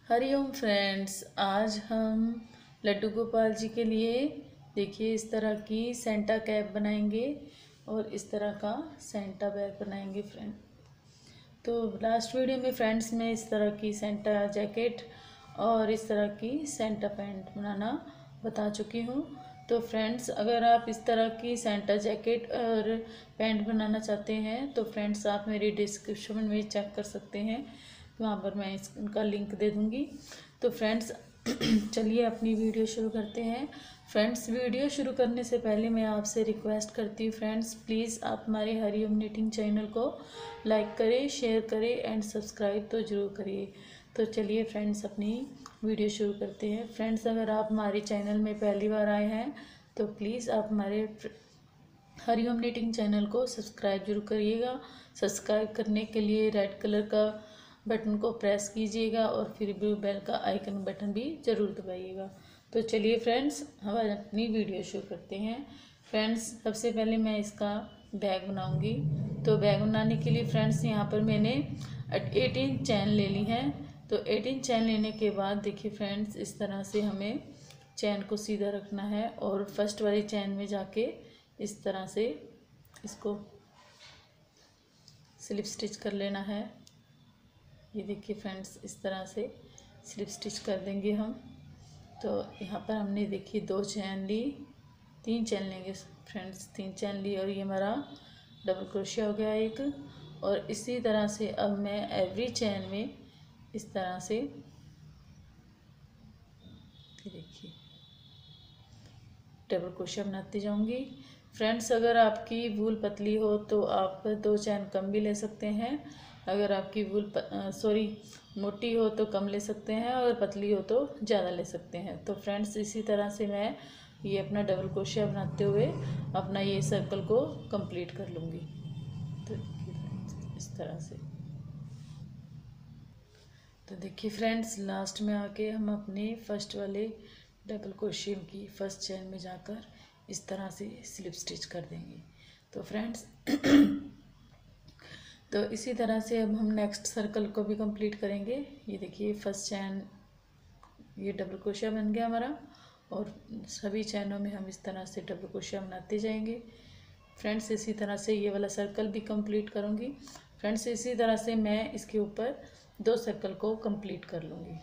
Hariom friends, आज हम लड्डू गोपाल जी के लिए देखिए इस तरह की सेंटा कैप बनाएंगे और इस तरह का सेंटा बैग बनाएंगे फ्रेंड। तो लास्ट वीडियो में फ्रेंड्स मैं इस तरह की सेंटा जैकेट और इस तरह की सेंटा पैंट बनाना बता चुकी हूँ। तो फ्रेंड्स, अगर आप इस तरह की सेंटा जैकेट और पैंट बनाना चाहते हैं तो फ्रेंड्स आप मेरी डिस्क्रिप्शन में चेक कर सकते हैं, वहाँ पर मैं इनका लिंक दे दूँगी। तो फ्रेंड्स चलिए अपनी वीडियो शुरू करते हैं। फ्रेंड्स, वीडियो शुरू करने से पहले मैं आपसे रिक्वेस्ट करती हूँ फ्रेंड्स, प्लीज़ आप हमारे हरिओम निटिंग चैनल को लाइक करें, शेयर करें एंड सब्सक्राइब तो ज़रूर करिए। तो चलिए फ्रेंड्स अपनी वीडियो शुरू करते हैं। फ्रेंड्स, अगर आप हमारे चैनल में पहली बार आए हैं तो प्लीज़ आप हमारे हरिओम निटिंग चैनल को सब्सक्राइब जरूर करिएगा। सब्सक्राइब करने के लिए रेड कलर का बटन को प्रेस कीजिएगा और फिर ब्लू बेल का आइकन बटन भी ज़रूर दबाइएगा। तो चलिए फ्रेंड्स हम अपनी वीडियो शुरू करते हैं। फ्रेंड्स, सबसे पहले मैं इसका बैग बनाऊंगी। तो बैग बनाने के लिए फ्रेंड्स यहाँ पर मैंने 18 चैन ले ली है। तो 18 चैन लेने के बाद देखिए फ्रेंड्स, इस तरह से हमें चैन को सीधा रखना है और फर्स्ट वाली चैन में जाके इस तरह से इसको स्लिप स्टिच कर लेना है। ये देखिए फ्रेंड्स, इस तरह से स्लिप स्टिच कर देंगे हम। तो यहाँ पर हमने देखिए 2 चैन ली, 3 चैन लेंगे फ्रेंड्स, 3 चैन ली और ये हमारा डबल क्रोशिया हो गया एक। और इसी तरह से अब मैं एवरी चैन में इस तरह से देखिए डबल क्रोशिया बनाती जाऊंगी। फ्रेंड्स, अगर आपकी वूल पतली हो तो आप 2 चैन कम भी ले सकते हैं। अगर आपकी वूल मोटी हो तो कम ले सकते हैं और पतली हो तो ज़्यादा ले सकते हैं। तो फ्रेंड्स, इसी तरह से मैं ये अपना डबल क्रोशिया बनाते हुए अपना ये सर्कल को कंप्लीट कर लूँगी। तो इस तरह से तो देखिए फ्रेंड्स, लास्ट में आके हम अपने फर्स्ट वाले डबल क्रोशिया की फर्स्ट चैन में जाकर इस तरह से स्लिप स्टिच कर देंगे। तो फ्रेंड्स तो इसी तरह से अब हम नेक्स्ट सर्कल को भी कंप्लीट करेंगे। ये देखिए फर्स्ट चैन, ये डबल क्रोशिया बन गया हमारा और सभी चैनों में हम इस तरह से डबल क्रोशिया बनाते जाएंगे। फ्रेंड्स, इसी तरह से ये वाला सर्कल भी कंप्लीट करूँगी। फ्रेंड्स, इसी तरह से मैं इसके ऊपर 2 सर्कल को कंप्लीट कर लूँगी।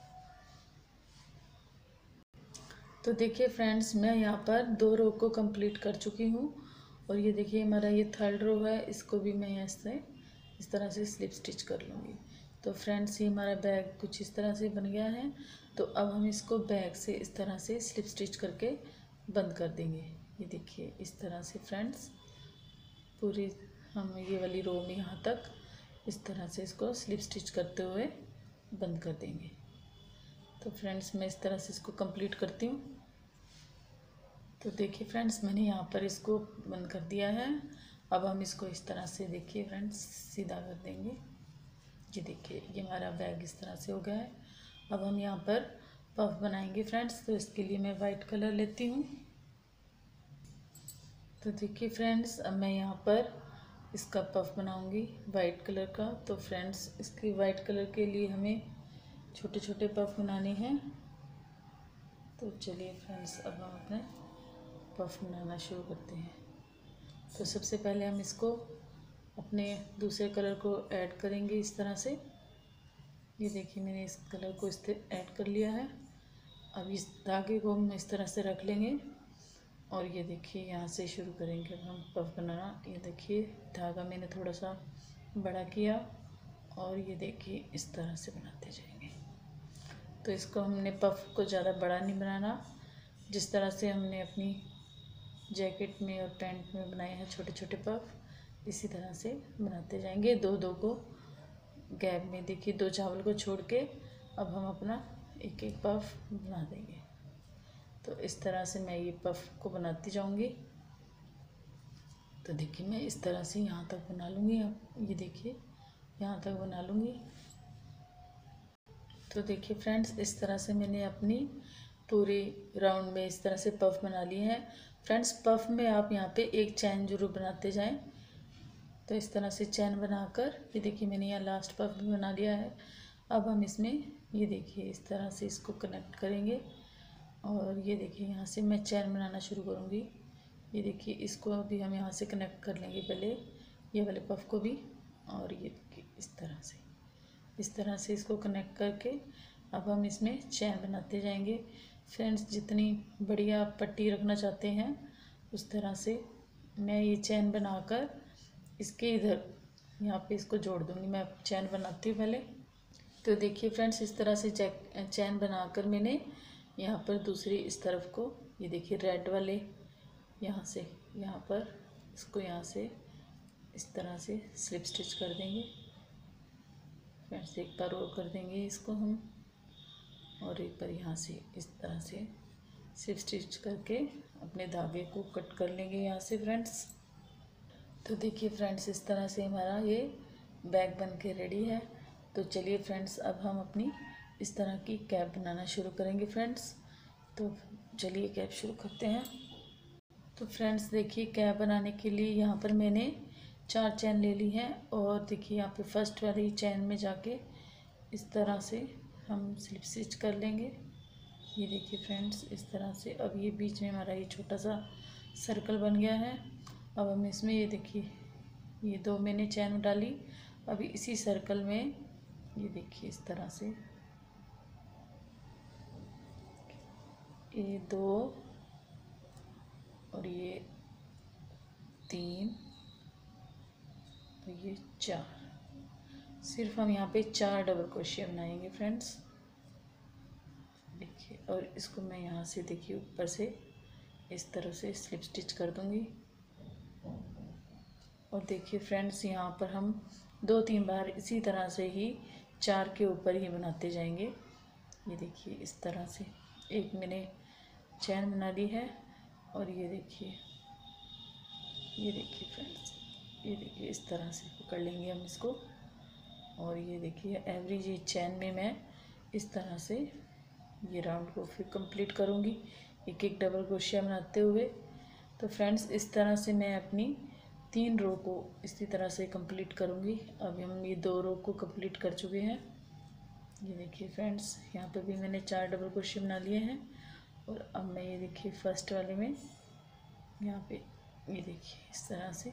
तो देखिए फ्रेंड्स, मैं यहाँ पर 2 रो को कंप्लीट कर चुकी हूँ और ये देखिए हमारा ये 3rd रो है, इसको भी मैं ऐसे इस तरह से स्लिप स्टिच कर लूँगी। तो फ्रेंड्स, ये हमारा बैग कुछ इस तरह से बन गया है। तो अब हम इसको बैग से इस तरह से स्लिप स्टिच करके बंद कर देंगे। ये देखिए इस तरह से फ्रेंड्स पूरी हम ये वाली रो में यहाँ तक इस तरह से इसको स्लिप स्टिच करते हुए बंद कर देंगे। तो फ्रेंड्स, मैं इस तरह से इसको कंप्लीट करती हूँ। तो देखिए फ्रेंड्स, मैंने यहाँ पर इसको बंद कर दिया है। अब हम इसको इस तरह से देखिए फ्रेंड्स सीधा कर देंगे। ये देखिए ये हमारा बैग इस तरह से हो गया है। अब हम यहाँ पर पफ बनाएंगे फ्रेंड्स। तो इसके लिए मैं वाइट कलर लेती हूँ। तो देखिए फ्रेंड्स, अब मैं यहाँ पर इसका पफ बनाऊंगी वाइट कलर का। तो फ्रेंड्स, इसके वाइट कलर के लिए हमें छोटे छोटे पफ बनाने हैं। तो चलिए फ्रेंड्स, अब हम अपने पफ बनाना शुरू करते हैं। तो सबसे पहले हम इसको अपने दूसरे कलर को ऐड करेंगे इस तरह से। ये देखिए मैंने इस कलर को इस तरह ऐड कर लिया है। अब इस धागे को हम इस तरह से रख लेंगे और ये देखिए यहाँ से शुरू करेंगे अब हम पफ बनाना। ये देखिए धागा मैंने थोड़ा सा बड़ा किया और ये देखिए इस तरह से बनाते जाएंगे। तो इसको हमने पफ को ज़्यादा बड़ा नहीं बनाना, जिस तरह से हमने अपनी जैकेट में और पैंट में बनाए हैं छोटे छोटे पफ, इसी तरह से बनाते जाएंगे। 2-2 को गैप में देखिए 2 चावल को छोड़ के अब हम अपना एक एक पफ बना देंगे। तो इस तरह से मैं ये पफ को बनाती जाऊंगी। तो देखिए मैं इस तरह से यहाँ तक बना लूँगी। अब ये देखिए यहाँ तक बना लूँगी। तो देखिए फ्रेंड्स, इस तरह से मैंने अपनी पूरी राउंड में इस तरह से पफ बना लिए हैं। फ्रेंड्स, पफ में आप यहाँ पे एक चैन जरूर बनाते जाएं। तो इस तरह से चैन बनाकर ये देखिए मैंने यहाँ लास्ट पफ भी बना लिया है। अब हम इसमें ये देखिए इस तरह से इसको कनेक्ट करेंगे और ये देखिए यहाँ से मैं चैन बनाना शुरू करूँगी। ये देखिए इसको अभी हम यहाँ से कनेक्ट कर लेंगे पहले, ये वाले पफ को भी, और ये देखिए इस तरह से इसको कनेक्ट करके अब हम इसमें चैन बनाते जाएंगे। फ्रेंड्स, जितनी बढ़िया आप पट्टी रखना चाहते हैं उस तरह से मैं ये चैन बनाकर इसके इधर यहाँ पे इसको जोड़ दूँगी। मैं चैन बनाती हूँ पहले। तो देखिए फ्रेंड्स, इस तरह से चैन बनाकर मैंने यहाँ पर दूसरी इस तरफ को, ये देखिए रेड वाले यहाँ से यहाँ पर इसको यहाँ से इस तरह से स्लिप स्टिच कर देंगे। फ्रेंड्स, एक बार और कर देंगे इसको हम, और एक बार यहाँ से इस तरह से स्लिप स्टिच करके अपने धागे को कट कर लेंगे यहाँ से फ्रेंड्स। तो देखिए फ्रेंड्स, इस तरह से हमारा ये बैग बन के रेडी है। तो चलिए फ्रेंड्स, अब हम अपनी इस तरह की कैप बनाना शुरू करेंगे फ्रेंड्स। तो चलिए कैप शुरू करते हैं। तो फ्रेंड्स देखिए, कैप बनाने के लिए यहाँ पर मैंने 4 चैन ले ली है और देखिए यहाँ पे फर्स्ट वाली चैन में जाके इस तरह से हम स्लिप स्टिच कर लेंगे। ये देखिए फ्रेंड्स, इस तरह से अब ये बीच में हमारा ये छोटा सा सर्कल बन गया है। अब हम इसमें ये देखिए ये 2 मैंने चैन डाली, अभी इसी सर्कल में ये देखिए इस तरह से ये 2 और ये 3 और ये 4, सिर्फ हम यहाँ पे 4 डबल क्रोशिया बनाएंगे फ्रेंड्स। देखिए, और इसको मैं यहाँ से देखिए ऊपर से इस तरह से स्लिप स्टिच कर दूँगी। और देखिए फ्रेंड्स, यहाँ पर हम 2-3 बार इसी तरह से ही 4 के ऊपर ही बनाते जाएंगे। ये देखिए इस तरह से एक मैंने चैन बना ली है और ये देखिए फ्रेंड्स, ये देखिए इस तरह से पकड़ लेंगे हम इसको। और ये देखिए एवरेज ये चैन में मैं इस तरह से ये राउंड को फिर कंप्लीट करूँगी एक एक डबल क्रोशिया बनाते हुए। तो फ्रेंड्स, इस तरह से मैं अपनी 3 रो को इसी तरह से कंप्लीट करूँगी। अब हम ये 2 रो को कंप्लीट कर चुके हैं। ये देखिए फ्रेंड्स, यहाँ पे भी मैंने 4 डबल क्रोशिया बना लिए हैं। और अब मैं ये देखिए फर्स्ट वाले में यहाँ पे ये देखिए इस तरह से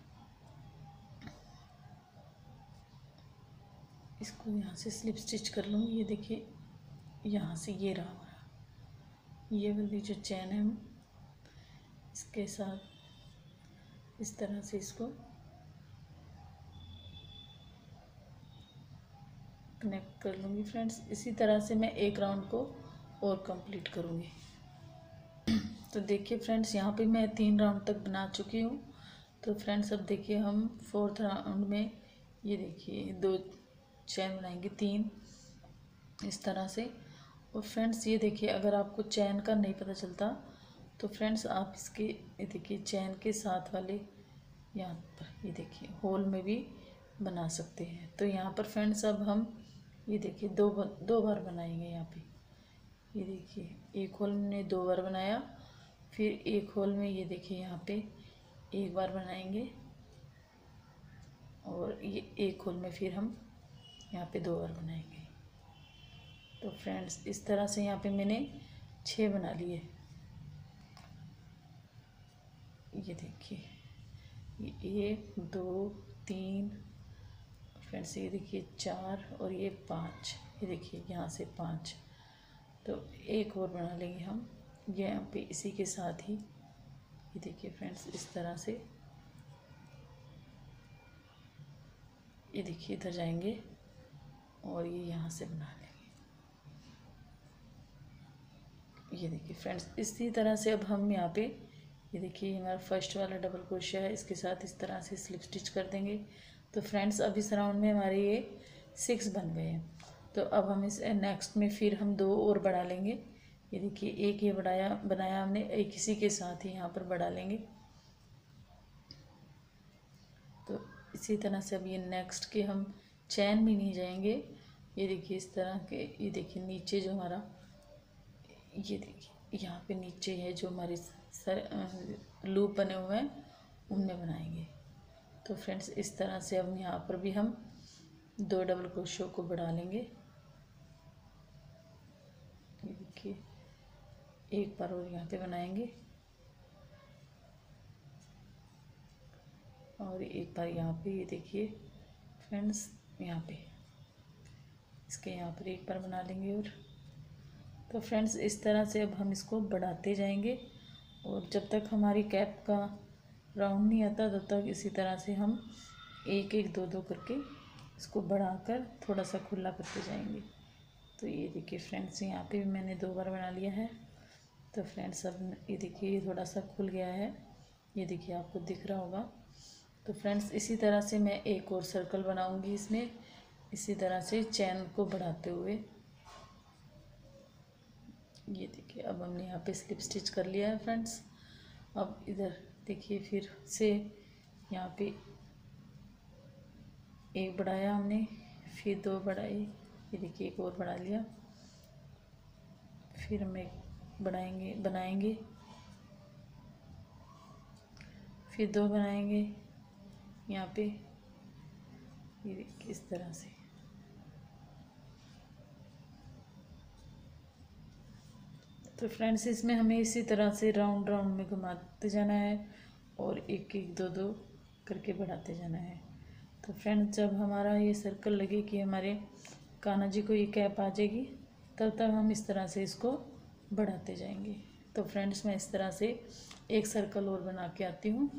इसको यहाँ से स्लिप स्टिच कर लूँगी। ये देखिए यहाँ से ये रहा हमारा ये वाली जो चैन है, हम इसके साथ इस तरह से इसको कनेक्ट कर लूँगी फ्रेंड्स। इसी तरह से मैं एक राउंड को और कंप्लीट करूँगी। तो देखिए फ्रेंड्स, यहाँ पे मैं 3 राउंड तक बना चुकी हूँ। तो फ्रेंड्स, अब देखिए हम 4th राउंड में ये देखिए 2 चैन बनाएंगे, 3 इस तरह से। और फ्रेंड्स ये देखिए, अगर आपको चैन का नहीं पता चलता तो फ्रेंड्स आप इसके ये देखिए चैन के साथ वाले यहाँ पर ये देखिए होल में भी बना सकते हैं। तो यहाँ पर फ्रेंड्स अब हम ये देखिए दो बार बनाएंगे। यहाँ पे ये देखिए एक होल में 2 बार बनाया, फिर एक होल में ये देखिए यहाँ पे 1 बार बनाएंगे, और ये एक होल में फिर हम यहाँ पे 2 बार बनाएंगे। तो फ्रेंड्स, इस तरह से यहाँ पे मैंने 6 बना लिए। ये देखिए ये 1 2 3 फ्रेंड्स, ये देखिए 4 और ये 5, ये देखिए यहाँ से 5। तो एक और बना लेंगे हम ये यहाँ पे इसी के साथ ही। ये देखिए फ्रेंड्स, इस तरह से ये देखिए इधर जाएंगे और ये यहाँ से बना लेंगे। ये देखिए फ्रेंड्स, इसी तरह से अब हम यहाँ पे ये देखिए हमारा फर्स्ट वाला डबल क्रोशिया है, इसके साथ इस तरह से स्लिप स्टिच कर देंगे। तो फ्रेंड्स, अब इस राउंड में हमारे ये 6 बन गए हैं। तो अब हम इस नेक्स्ट में फिर हम 2 और बढ़ा लेंगे। ये देखिए एक ये बनाया हमने, एक इसी के साथ ही यहाँ पर बढ़ा लेंगे। तो इसी तरह से अब ये नेक्स्ट के हम चैन भी नहीं जाएंगे। ये देखिए इस तरह के, ये देखिए नीचे जो हमारा ये देखिए यहाँ पे नीचे है जो हमारे लूप बने हुए हैं उनमें बनाएंगे। तो फ्रेंड्स, इस तरह से अब यहाँ पर भी हम 2 डबल क्रोशिया को बढ़ा लेंगे। देखिए एक बार और यहाँ पे बनाएंगे और एक बार यहाँ पे, ये देखिए फ्रेंड्स यहाँ पे इसके यहाँ पर एक बार बना लेंगे। और तो फ्रेंड्स इस तरह से अब हम इसको बढ़ाते जाएंगे और जब तक हमारी कैप का राउंड नहीं आता तब तक इसी तरह से हम एक एक दो दो करके इसको बढ़ाकर थोड़ा सा खुला करते जाएंगे। तो ये देखिए फ्रेंड्स यहाँ पे भी मैंने 2 बार बना लिया है। तो फ्रेंड्स अब ये देखिए ये थोड़ा सा खुल गया है, ये देखिए आपको दिख रहा होगा। तो फ्रेंड्स इसी तरह से मैं एक और सर्कल बनाऊंगी इसमें, इसी तरह से चैन को बढ़ाते हुए। ये देखिए अब हमने यहाँ पे स्लिप स्टिच कर लिया है फ्रेंड्स। अब इधर देखिए फिर से यहाँ पे एक बढ़ाया हमने, फिर 2 बढ़ाए, ये देखिए एक और बढ़ा लिया, फिर हम एक बनाएंगे, फिर 2 बनाएंगे यहाँ पे, ये देखिए इस तरह से। तो फ्रेंड्स इसमें हमें इसी तरह से राउंड राउंड में घुमाते जाना है और एक एक दो दो करके बढ़ाते जाना है। तो फ्रेंड्स जब हमारा ये सर्कल लगे कि हमारे कान्हा जी को ये कैप आ जाएगी, तब तक हम इस तरह से इसको बढ़ाते जाएंगे। तो फ्रेंड्स मैं इस तरह से एक सर्कल और बना के आती हूँ।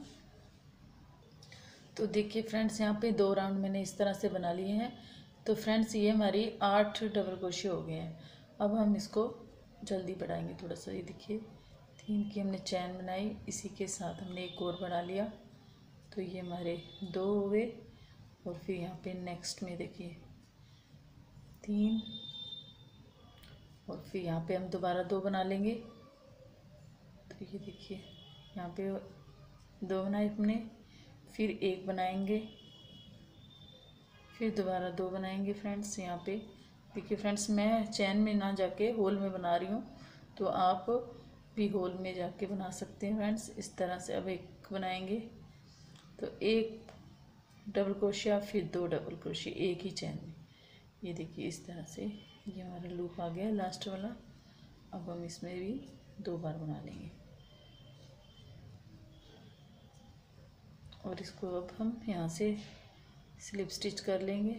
तो देखिए फ्रेंड्स यहाँ पे 2 राउंड मैंने इस तरह से बना लिए हैं। तो फ्रेंड्स ये हमारी 8 डबल क्रोशे हो गए हैं। अब हम इसको जल्दी बढ़ाएंगे थोड़ा सा। ये देखिए 3 की हमने चैन बनाई, इसी के साथ हमने एक और बढ़ा लिया, तो ये हमारे 2 हो गए। और फिर यहाँ पे नेक्स्ट में देखिए 3 और फिर यहाँ पे हम दोबारा 2 बना लेंगे। तो ये देखिए यहाँ पे 2 बनाए हमने, फिर 1 बनाएंगे, फिर दोबारा 2 बनाएंगे फ्रेंड्स। यहाँ पे देखिए फ्रेंड्स मैं चैन में ना जाके होल में बना रही हूँ, तो आप भी होल में जाके बना सकते हैं फ्रेंड्स। इस तरह से अब 1 बनाएंगे, तो 1 डबल क्रोशिया, फिर 2 डबल क्रोशिया एक ही चैन में। ये देखिए इस तरह से ये हमारा लूप आ गया लास्ट वाला। अब हम इसमें भी 2 बार बना लेंगे और इसको अब हम यहाँ से स्लिप स्टिच कर लेंगे।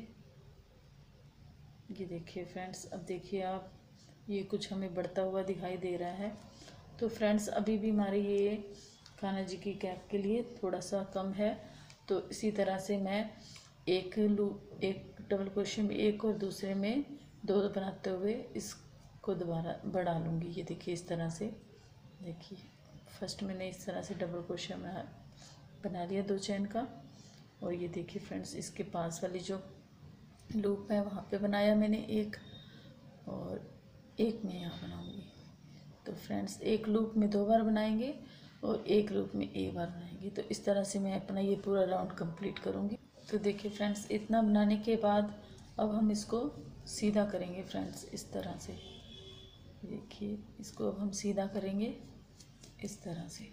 ये देखिए फ्रेंड्स अब देखिए आप, ये कुछ हमें बढ़ता हुआ दिखाई दे रहा है। तो फ्रेंड्स अभी भी हमारे ये कान्हा जी की कैप के लिए थोड़ा सा कम है। तो इसी तरह से मैं एक डबल क्रोशे में 1 और दूसरे में 2 बनाते हुए इसको दोबारा बढ़ा लूँगी। ये देखिए इस तरह से, देखिए फर्स्ट मैंने इस तरह से डबल क्रोशे में बना लिया 2 चैन का। और ये देखिए फ्रेंड्स इसके पास वाली जो लूप है वहाँ पे बनाया मैंने 1 और 1 मैं यहाँ बनाऊँगी। तो फ्रेंड्स एक लूप में 2 बार बनाएंगे और एक लूप में 1 बार बनाएंगे। तो इस तरह से मैं अपना ये पूरा राउंड कंप्लीट करूँगी। तो देखिए फ्रेंड्स इतना बनाने के बाद अब हम इसको सीधा करेंगे फ्रेंड्स इस तरह से। देखिए इसको अब हम सीधा करेंगे इस तरह से।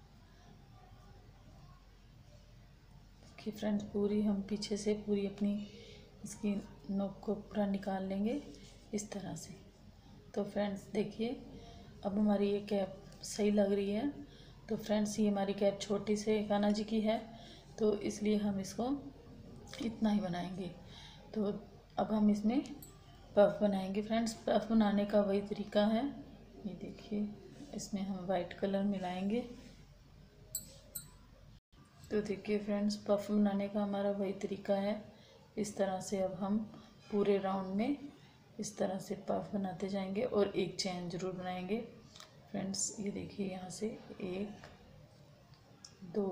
देखिए फ्रेंड्स पूरी हम पीछे से पूरी अपनी इसकी नोक को पूरा निकाल लेंगे इस तरह से। तो फ्रेंड्स देखिए अब हमारी ये कैप सही लग रही है। तो फ्रेंड्स ये हमारी कैप छोटी से कान्हा जी की है, तो इसलिए हम इसको इतना ही बनाएंगे। तो अब हम इसमें पफ बनाएंगे फ्रेंड्स। पफ बनाने का वही तरीका है, ये देखिए इसमें हम वाइट कलर मिलाएंगे। तो देखिए फ्रेंड्स पफ बनाने का हमारा वही तरीका है। इस तरह से अब हम पूरे राउंड में इस तरह से पफ बनाते जाएंगे और एक चैन ज़रूर बनाएंगे फ्रेंड्स। ये देखिए यहाँ से 1 2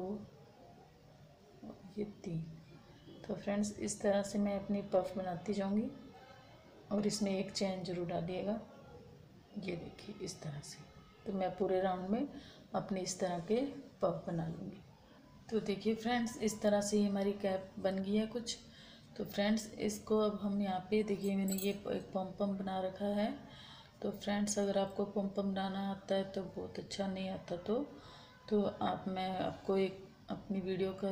ये 3। तो फ्रेंड्स इस तरह से मैं अपनी पफ बनाती जाऊंगी और इसमें एक चैन ज़रूर डालिएगा। ये देखिए इस तरह से। तो मैं पूरे राउंड में अपने इस तरह के पफ बना लूँगी। तो देखिए फ्रेंड्स इस तरह से हमारी कैप बन गई है कुछ। तो फ्रेंड्स इसको अब हम यहाँ पे देखिए मैंने ये एक पम पम बना रखा है। तो फ्रेंड्स अगर आपको पम पम बनाना आता है तो बहुत अच्छा, नहीं आता तो मैं आपको एक अपनी वीडियो का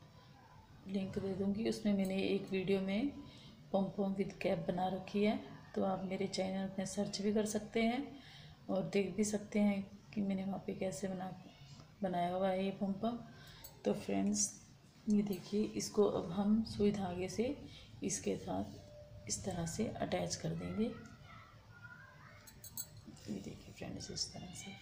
लिंक दे दूँगी। उसमें मैंने एक वीडियो में पम पम विद कैप बना रखी है, तो आप मेरे चैनल में सर्च भी कर सकते हैं और देख भी सकते हैं कि मैंने वहाँ पे कैसे बनाया हुआ है ये पम पम। तो फ्रेंड्स ये देखिए, इसको अब हम सुई धागे से इसके साथ इस तरह से अटैच कर देंगे। ये देखिए फ्रेंड्स, इस तरह से।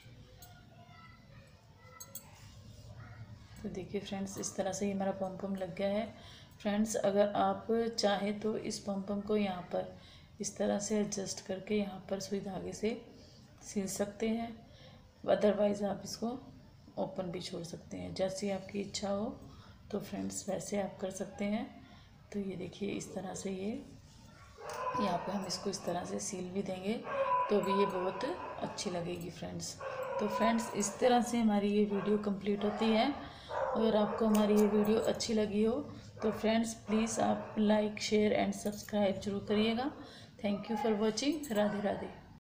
तो देखिए फ्रेंड्स, इस तरह से ये हमारा पम पम लग गया है। फ्रेंड्स अगर आप चाहें तो इस पम पम को यहाँ पर इस तरह से एडजस्ट करके यहाँ पर सुई धागे से सिल सकते हैं, अदरवाइज़ आप इसको ओपन भी छोड़ सकते हैं, जैसी आपकी इच्छा हो। तो फ्रेंड्स वैसे आप कर सकते हैं। तो ये देखिए, इस तरह से ये यहाँ पे हम इसको इस तरह से सील भी देंगे तो भी ये बहुत अच्छी लगेगी फ्रेंड्स। तो फ्रेंड्स इस तरह से हमारी ये वीडियो कंप्लीट होती है। अगर आपको हमारी ये वीडियो अच्छी लगी हो तो फ्रेंड्स प्लीज़ आप लाइक, शेयर एंड सब्सक्राइब जरूर करिएगा। Thank you for watching. Radhe Radhe.